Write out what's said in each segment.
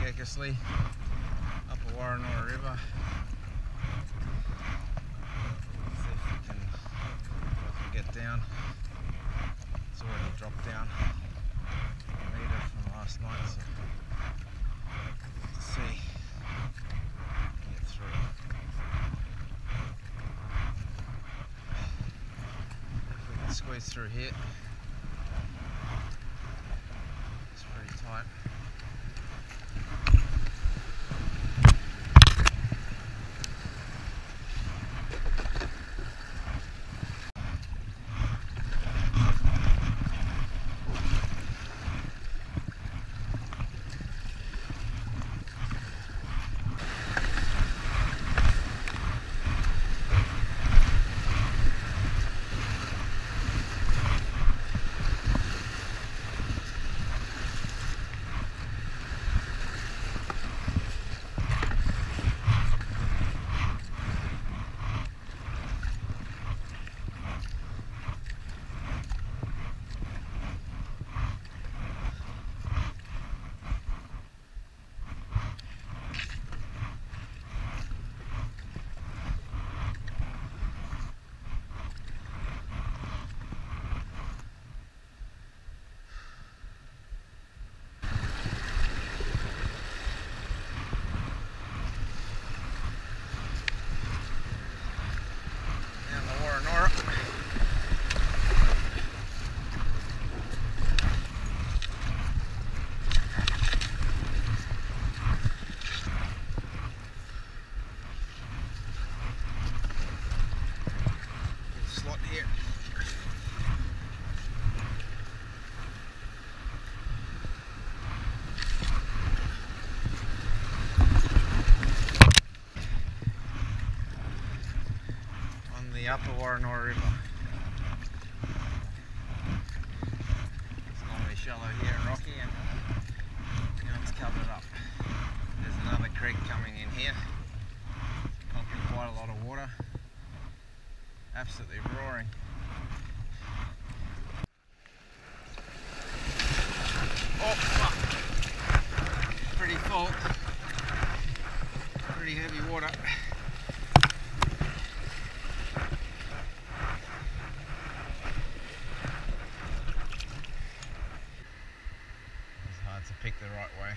Keckesley, upper Warrenora River. See if we can get down. It's already dropped down a metre from last night, so to see get through. If we can squeeze through here. It's pretty tight. Here. On the upper Warrenora River. It's normally shallow here and rocky, and now it's covered up. There's another creek coming in here, pumping quite a lot of water. Absolutely roaring. Oh fuck! Pretty full. Pretty heavy water. It's hard to pick the right way.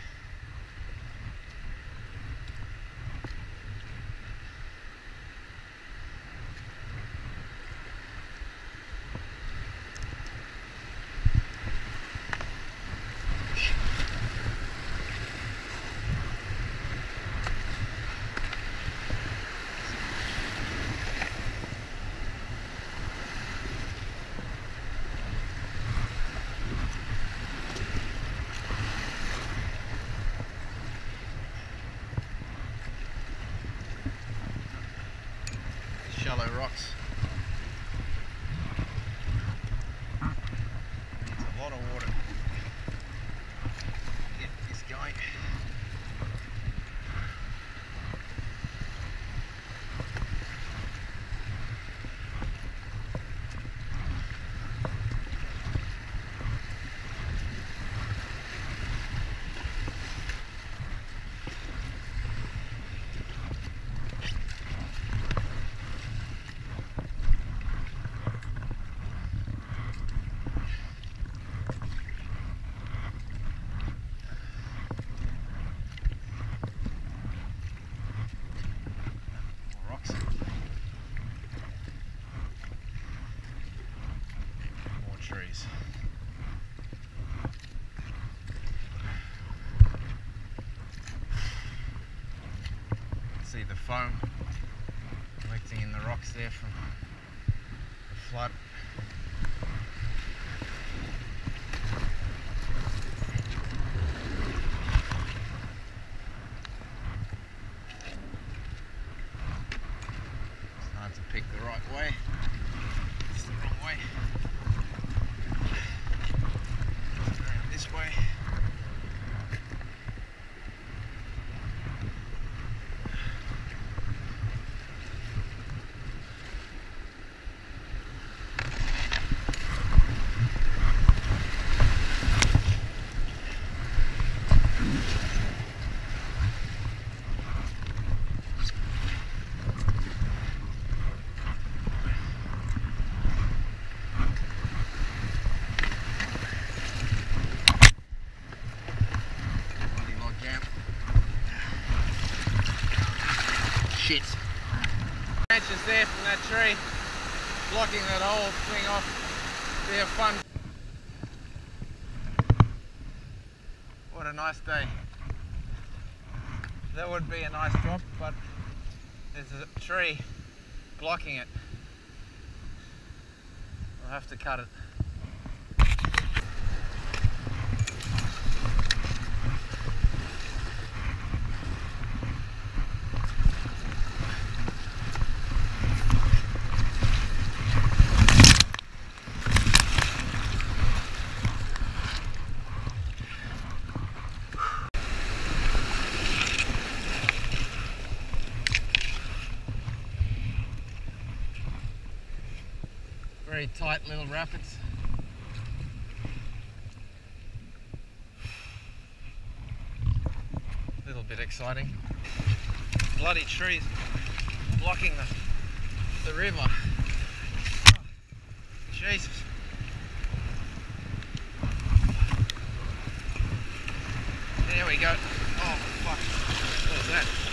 Shallow rocks. Needs a lot of water to get this going. Trees. See the foam collecting in the rocks there from the flood. It's hard to pick the right way. It's the wrong way. This way. shit. Branches there from that tree, blocking that whole thing off. Be a fun. What a nice day. That would be a nice drop, but there's a tree blocking it. We'll have to cut it. Very tight little rapids. A little bit exciting. Bloody trees blocking the river. Oh, Jesus. There we go. Oh fuck. What was that?